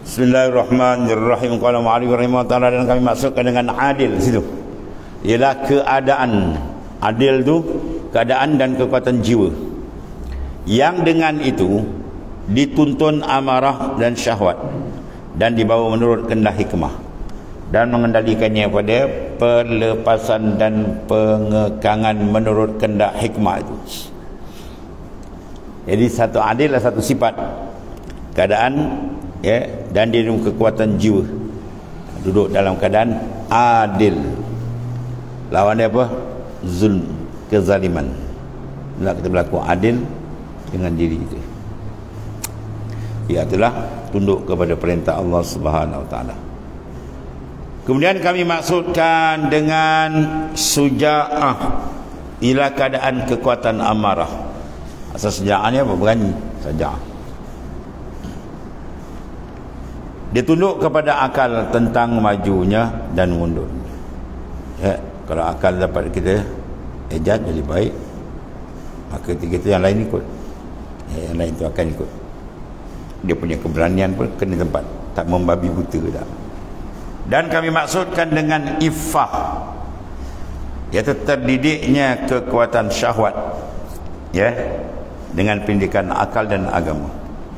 Bismillahirrahmanirrahim. Qala mu'allif rahimahullah, dan kami maksudkan dengan adil situ ialah keadaan. Adil tu keadaan dan kekuatan jiwa yang dengan itu dituntun amarah dan syahwat dan dibawa menurut kehendak hikmah dan mengendalikannya pada perlepasan dan pengekangan menurut kehendak hikmah itu. Jadi satu adil adalah satu sifat keadaan, ya, dan dia kekuatan jiwa, duduk dalam keadaan adil. Lawan dia apa? Zulm, kezaliman. Nak kita berlaku adil dengan diri itu, ialah tunduk kepada perintah Allah Subhanahu Wa Taala. Kemudian kami maksudkan dengan suja'ah ialah keadaan kekuatan amarah. Asal suja'ahnya apa? Berani. Suja'ah dia tunduk kepada akal tentang majunya dan mundur. Ya, kalau akal dapat kita ejat jadi baik, maka kita yang lain ikut. Ya, yang lain itu akan ikut. Dia punya keberanian pun kena tempat, tak membabi buta dah. Dan kami maksudkan dengan iffah, iaitu terdidiknya kekuatan syahwat, ya, dengan pendidikan akal dan agama.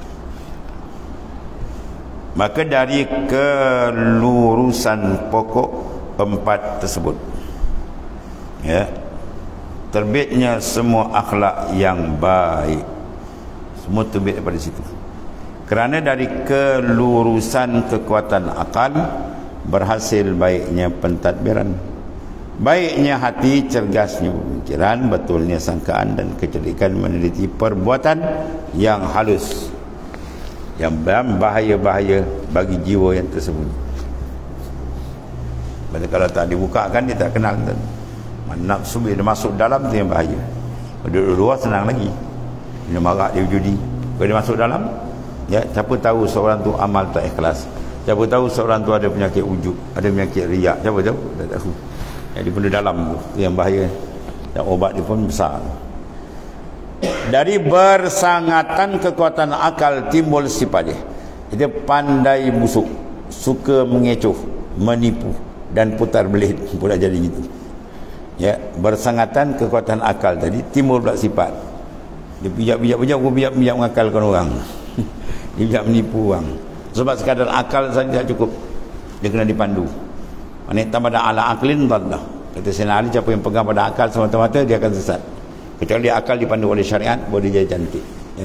Maka dari kelurusan pokok empat tersebut, ya, terbitnya semua akhlak yang baik. Semua terbit daripada situ. Kerana dari kelurusan kekuatan akal berhasil baiknya pentadbiran, baiknya hati, cergasnya pemikiran, betulnya sangkaan dan kecerdikan meneliti perbuatan yang halus, yang bahaya-bahaya bagi jiwa yang tersembunyi. Bila kalau tak dibukakan, dia tak kenal. Nafsu bila masuk dalam tu yang bahaya. Kalau duduk luar senang lagi. Dia marah, dia judi. Kalau dia masuk dalam, ya, siapa tahu seorang tu amal tak ikhlas, siapa tahu seorang tu ada penyakit ujub, ada penyakit riak, siapa tahu? Tak tahu. Jadi benda dalam tu yang bahaya, dan obat dia pun besar. Dari bersangatan kekuatan akal timbul sifat dia. Dia pandai busuk, suka mengecoh, menipu dan putar belit. Pula jadi gitu. Ya, bersangatan kekuatan akal tadi timbul pula sifat. Dia bijak-bijak mengakalkan orang. Dia bijak menipu orang. Sebab sekadar akal saja tak cukup. Dia kena dipandu. Maksudnya tambah ala aklin dhallah. Kata Sayyidina Ali, siapa yang pegang pada akal semata-mata dia akan sesat. Kecuali akal dipandu oleh syariat, boleh jadi cantik, ya.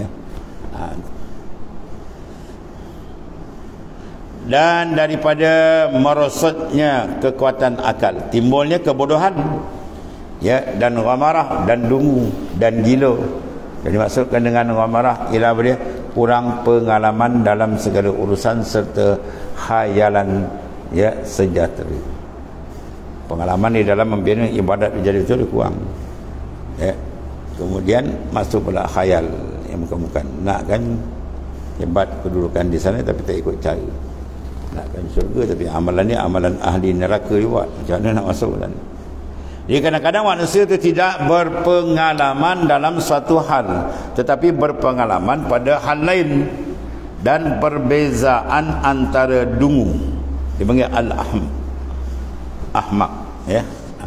Dan daripada merosotnya kekuatan akal timbulnya kebodohan, ya, dan ghamarah dan dungu dan gila. Jadi maksudkan dengan ghamarah ialah dia kurang pengalaman dalam segala urusan serta khayalan, ya, sejahtera. Pengalaman di dalam membina ibadat menjadi betul dia kurang, ya. Kemudian masuk pula khayal yang bukan-bukan. Nak kan hebat kedudukan di sana tapi tak ikut cara. Nak kan syurga tapi amalan ni amalan ahli neraka juga. Macam mana nak masuk kan? Jadi kadang-kadang manusia itu tidak berpengalaman dalam suatu hal, tetapi berpengalaman pada hal lain. Dan perbezaan antara dungu, dipanggil ahmak, ya,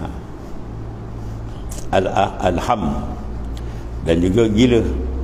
alham, dan juga gila.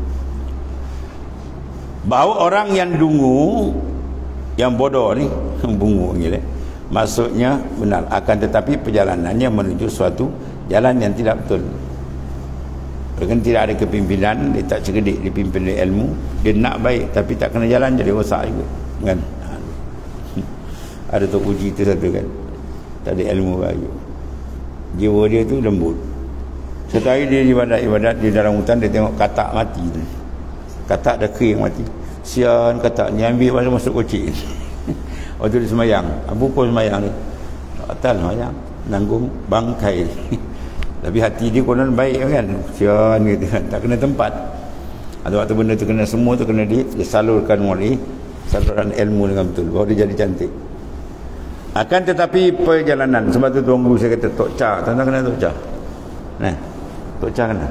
Bahawa orang yang dungu, yang bodoh ni, bungu gila, maksudnya benar, akan tetapi perjalanannya menuju suatu jalan yang tidak betul. Kan tidak ada kepimpinan, dia tak cerdik, dipimpin oleh ilmu, dia nak baik tapi tak kena jalan, jadi rosak juga, kan? Ada tu uji tu satu kan, tak ada ilmu baik, jiwa dia tu lembut. Satu hari dia ibadat di dalam hutan, dia tengok katak mati. Katak dah kering mati. Sian katak ni, ambil masuk kocik. Waktu dia semayang, apa pun semayang ni, atal semayang, nanggung bangkai. Tapi hati dia konon baik kan, sian gitu, tak kena tempat. Ada waktu benda tu kena, semua tu kena disalurkan oleh saluran ilmu dengan betul, baru dia jadi cantik. Akan tetapi perjalanan, sebab tu Tuan Guru saya kata Tok Cha, tuan-tuan kenal Tok Cha? Nah, Tok Cha kena,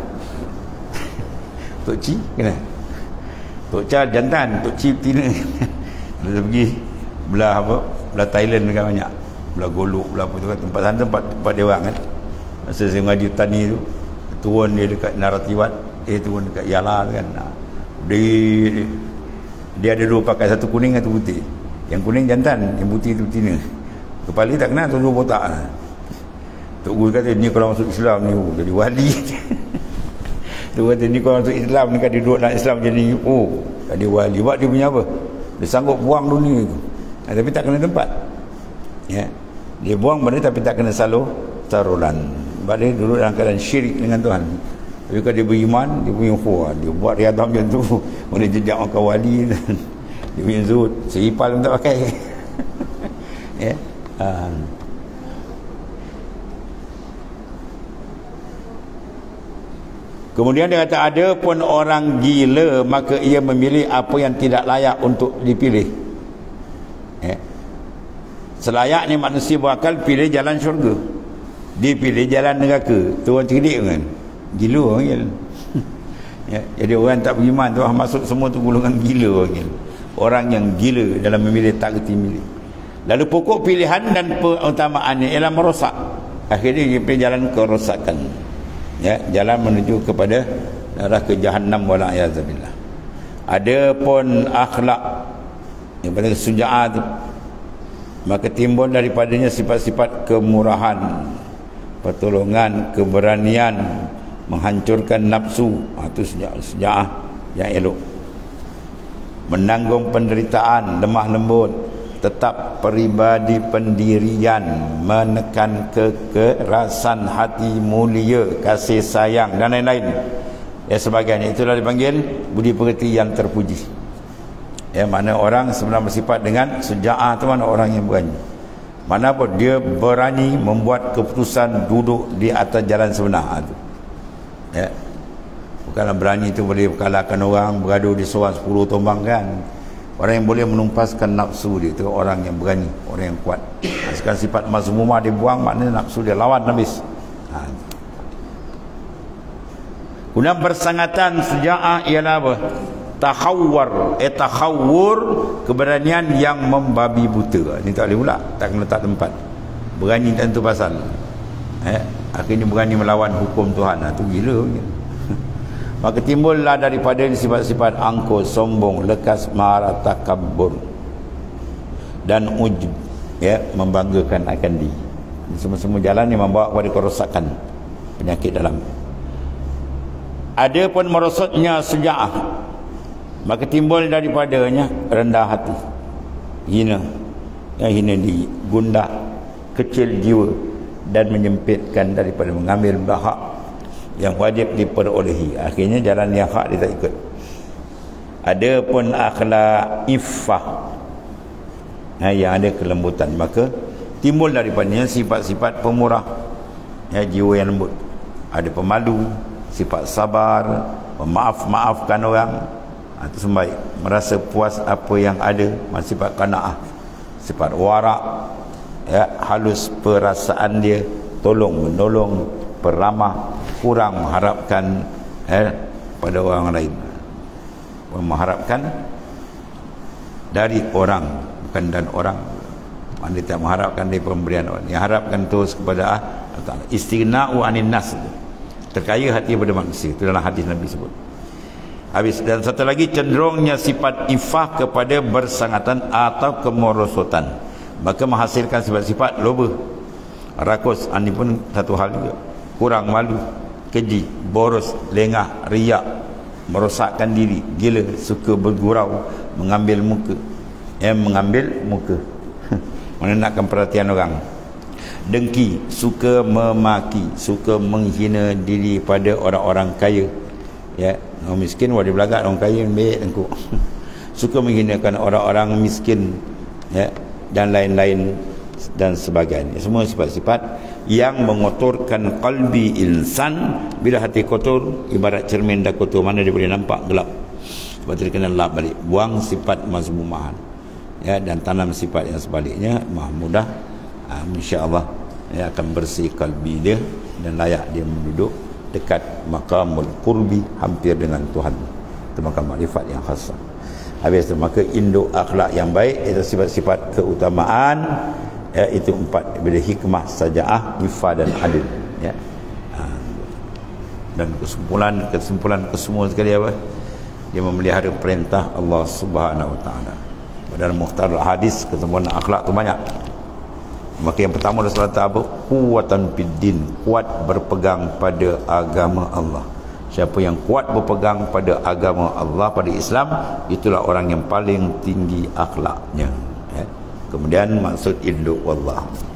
Tok Ci kena, Tok Cha jantan, Tok Ci betina. Dia pergi belah apa, belah Thailand kan banyak, belah Golok, belah apa tu kan, tempat dia orang kan. Masa saya ngaji tani tu, turun dia dekat Naratiwat, turun dekat Yala kan. Dia ada dua pakai, satu kuning satu putih. Yang kuning jantan, yang putih tu betina. Kepala tak kenal, tu dua botak. Tok Guru kata ni kalau masuk Islam ni jadi wali. Tu kata ni kalau masuk Islam ni kan dia duduk dalam Islam jadi jadi wali. Buat dia punya apa? Dia sanggup buang dunia tu. Tapi tak kena tempat. Ya. Dia buang benda tapi tak kena saluran. Sebab dia duduk dalam keadaan syirik dengan Tuhan. Tapi kalau dia beriman, dia punya dia buat riadah macam tu. Boleh jejak makan wali. Dia punya zuhud. Seripal pun tak pakai. Ya. Kemudian dia kata, ada pun orang gila maka ia memilih apa yang tidak layak untuk dipilih. Selayaknya manusia berakal pilih jalan syurga, dipilih jalan neraka. Tu orang cerdik kan, gila orang. Ya, jadi orang tak beriman tu masuk semua tu golongan gila orang. Orang yang gila dalam memilih, tak kerti milih. Lalu pokok pilihan dan peutamaannya ialah merosak. Akhirnya dia pilih jalan kerosakan. Ya, jalan menuju kepada neraka Jahannam wala a'yazabillah. Ada pun akhlak yang pada kesujaah tu, maka timbul daripadanya sifat-sifat kemurahan, pertolongan, keberanian, menghancurkan nafsu. Itu sujaah yang elok. Menanggung penderitaan, lemah lembut, tetap peribadi pendirian, menekan kekerasan hati, mulia, kasih sayang dan lain-lain. Ya, sebagainya. Itulah dipanggil budi pekerti yang terpuji. Ya, mana orang sebenarnya bersifat dengan sujaah tu, mana orang yang berani. Mana pun dia berani membuat keputusan duduk di atas jalan sebenar tu. Ya. Bukanlah berani tu boleh kalahkan orang, bergaduh di seorang 10 tombang kan. Orang yang boleh menumpaskan nafsu dia tu orang yang berani, orang yang kuat. Sekarang sifat mazmumah dia buang, maknanya nafsu dia lawan habis. Kemudian bersangatan sujaah ialah apa? Takhawwur, keberanian yang membabi buta. Ini tak boleh pula, tak kena letak tempat. Berani tentu pasal. Akhirnya berani melawan hukum Tuhan. Itu gila. Maka timbullah daripada sifat-sifat angkuh, sombong, lekas, marah, takabbur dan ujub, ya, membanggakan akan diri. Semua-semua jalan yang membawa kepada kerosakan, penyakit dalam. Ada pun merosotnya sujaah, maka timbul daripadanya rendah hati, hina, hina diri, gundah, kecil jiwa, dan menyempitkan daripada mengambil hak yang wajib diperolehi. Akhirnya jalan yang hak dia tak ikut. Ada pun akhlak iffah, yang ada kelembutan, maka timbul daripadanya sifat-sifat pemurah, jiwa yang lembut. Ada pemalu, sifat sabar, memaafkan orang. Itu sembaik. Merasa puas apa yang ada, sifat qanaah, sifat warak, halus perasaan dia, tolong menolong, peramah, kurang mengharapkan pada orang lain, mengharapkan dari orang, bukan dan orang. Anda tak mengharapkan dari pemberian orang, yang harapkan terus kepada Allah. Istighna'u anin nas, terkaya hati daripada manusia. Itu dalam hadis Nabi sebut. Habis. Dan satu lagi, cenderungnya sifat ifah kepada bersangatan atau kemerosotan, maka menghasilkan sifat-sifat loba, rakus. Ini pun satu hal juga. Kurang malu, keji, boros, lengah, riak, merosakkan diri, gila, suka bergurau, mengambil muka, menenakkan perhatian orang, dengki, suka memaki, suka menghina diri pada orang-orang kaya. Ya, orang miskin wadi belagak, orang kaya baik tengkuk. Suka menghinakan orang-orang miskin, ya, dan lain-lain dan sebagainya. Semua sifat-sifat yang mengotorkan kalbi insan. Bila hati kotor, ibarat cermin dah kotor, mana dia boleh nampak gelap. Sebab tu dia kena lap balik, buang sifat mazmumahan, ya, dan tanam sifat yang sebaliknya. Mudah insya-Allah, ya, akan bersih kalbi dia dan layak dia menduduk dekat maqamul qurbi, hampir dengan Tuhan. Itu maqam makrifat yang khas. Habis itu maka induk akhlak yang baik itu sifat-sifat keutamaan, ya, itu 4 bila hikmah, sajaah, ifah dan adil, ya. Dan kesimpulan kesemua sekali apa? Dia memelihara perintah Allah Subhanahu wa taala. Dalam muhtarul hadis ketemuan akhlak tu banyak. Maka yang pertama adalah apa? Kuwatan fiddin, kuat berpegang pada agama Allah. Siapa yang kuat berpegang pada agama Allah, pada Islam, itulah orang yang paling tinggi akhlaknya, ya. Kemudian maksud induk wallah.